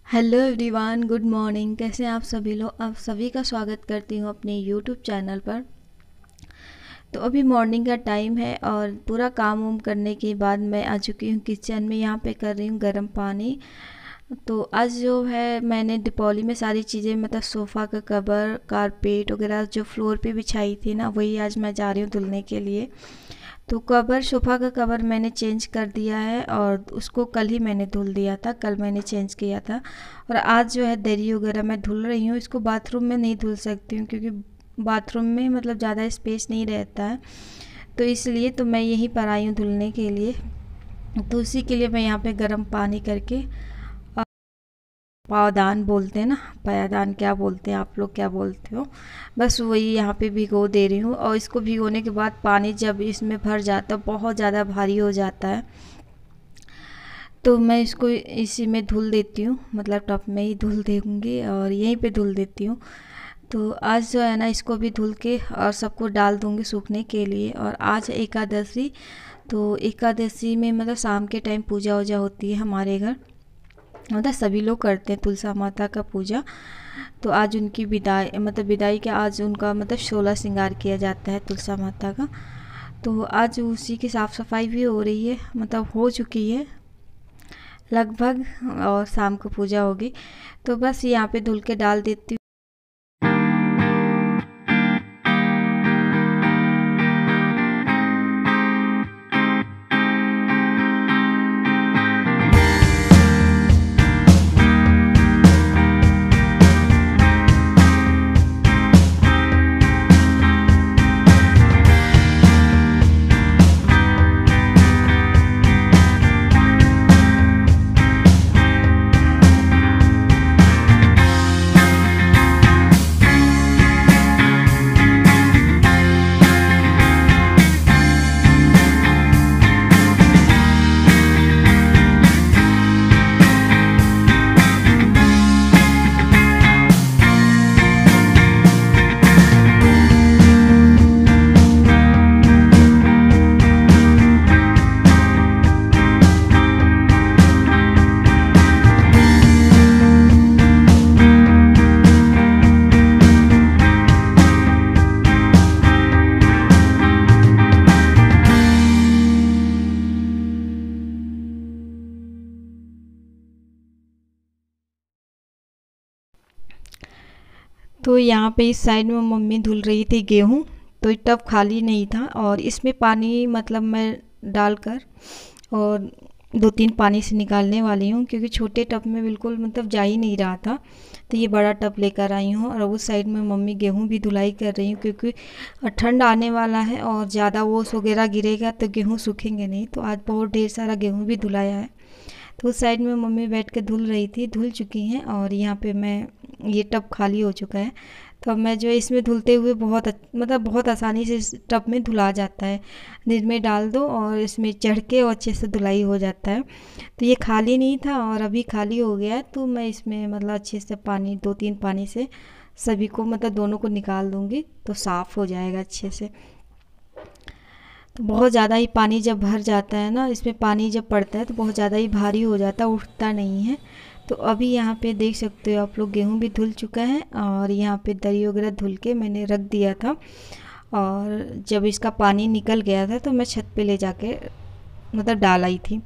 Hello everyone, good morning. कैसे हैं आप सभी लोग? आप सभी का स्वागत करती हूँ अपने यूट्यूब चैनल पर। तो अभी मॉर्निंग का टाइम है और पूरा काम वाम करने के बाद मैं आ चुकी हूँ किचन में। यहाँ पे कर रही हूँ गर्म पानी। तो आज जो है मैंने दीपावली में सारी चीज़ें मतलब सोफ़ा का कवर, कारपेट वगैरह जो फ्लोर पे बिछाई थी ना, वही आज मैं जा रही हूँ धुलने के लिए। तो कवर, सोफ़ा का कवर मैंने चेंज कर दिया है और उसको कल ही मैंने धुल दिया था, कल मैंने चेंज किया था। और आज जो है दरी वगैरह मैं धुल रही हूँ। इसको बाथरूम में नहीं धुल सकती हूँ क्योंकि बाथरूम में मतलब ज़्यादा स्पेस नहीं रहता है, तो इसलिए तो मैं यहीं पर आई हूँ धुलने के लिए। तो उसी के लिए मैं यहाँ पे गर्म पानी करके, पावदान बोलते हैं ना, पायादान क्या बोलते हैं आप लोग, क्या बोलते हो, बस वही यहाँ पे भिगो दे रही हूँ। और इसको भिगोने के बाद पानी जब इसमें भर जाता है बहुत ज़्यादा भारी हो जाता है, तो मैं इसको इसी में धुल देती हूँ, मतलब टब में ही धुल दूँगी और यहीं पे धुल देती हूँ। तो आज जो है ना इसको भी धुल के और सबको डाल दूँगी सूखने के लिए। और आज एकादशी, तो एकादशी में मतलब शाम के टाइम पूजा वूजा होती है हमारे घर, मतलब सभी लोग करते हैं तुलसा माता का पूजा। तो आज उनकी विदाई, मतलब विदाई के आज उनका मतलब 16 श्रृंगार किया जाता है तुलसा माता का। तो आज उसी की साफ़ सफाई भी हो रही है, मतलब हो चुकी है लगभग, और शाम को पूजा होगी। तो बस यहाँ पे धुल के डाल देती हूँ। तो यहाँ पे इस साइड में मम्मी धुल रही थी गेहूँ, तो टब खाली नहीं था और इसमें पानी मतलब मैं डालकर और 2-3 पानी से निकालने वाली हूँ, क्योंकि छोटे टब में बिल्कुल मतलब जा ही नहीं रहा था। तो ये बड़ा टब लेकर आई हूँ और उस साइड में मम्मी गेहूँ भी धुलाई कर रही हूँ, क्योंकि ठंड आने वाला है और ज़्यादा ओस वगैरह गिरेगा तो गेहूँ सूखेंगे नहीं। तो आज बहुत ढेर सारा गेहूँ भी धुलाया है। तो उस साइड में मम्मी बैठ के धुल रही थी, धुल चुकी हैं और यहाँ पे मैं, ये टब खाली हो चुका है। तो अब मैं जो है इसमें धुलते हुए मतलब बहुत आसानी से इस टब में धुला जाता है। इसमें डाल दो और इसमें चढ़ के और अच्छे से धुलाई हो जाता है। तो ये खाली नहीं था और अभी खाली हो गया है, तो मैं इसमें मतलब अच्छे से पानी 2-3 पानी से सभी को मतलब दोनों को निकाल दूँगी, तो साफ़ हो जाएगा अच्छे से। तो बहुत ज़्यादा ही पानी जब भर जाता है ना, इसमें पानी जब पड़ता है तो बहुत ज़्यादा ही भारी हो जाता है, उठता नहीं है। तो अभी यहाँ पे देख सकते हो आप लोग, गेहूँ भी धुल चुका है और यहाँ पे दरी वगैरह धुल के मैंने रख दिया था। और जब इसका पानी निकल गया था तो मैं छत पे ले जाके मतलब डाल आई थी।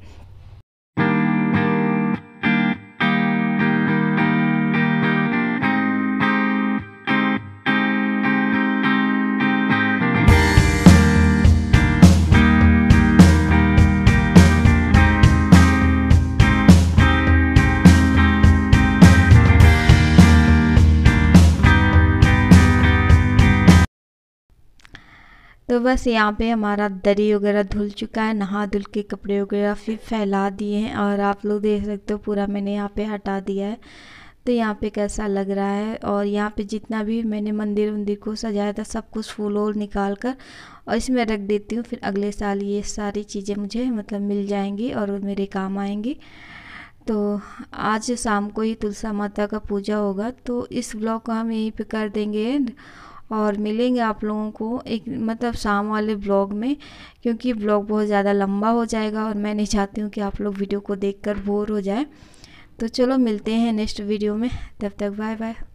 तो बस यहाँ पे हमारा दरी वगैरह धुल चुका है, नहा धुल के कपड़े वगैरह फिर फैला दिए हैं और आप लोग देख सकते हो पूरा मैंने यहाँ पे हटा दिया है। तो यहाँ पे कैसा लग रहा है। और यहाँ पे जितना भी मैंने मंदिर वंदिर को सजाया था सब कुछ फूल वूल निकाल कर और इसमें रख देती हूँ। फिर अगले साल ये सारी चीज़ें मुझे मतलब मिल जाएंगी और मेरे काम आएंगी। तो आज शाम को ही तुलसा माता का पूजा होगा, तो इस ब्लॉग को हम यहीं पे कर देंगे एंड। और मिलेंगे आप लोगों को एक मतलब शाम वाले ब्लॉग में, क्योंकि ब्लॉग बहुत ज़्यादा लंबा हो जाएगा और मैं नहीं चाहती हूँ कि आप लोग वीडियो को देखकर बोर हो जाए। तो चलो मिलते हैं नेक्स्ट वीडियो में, तब तक बाय बाय।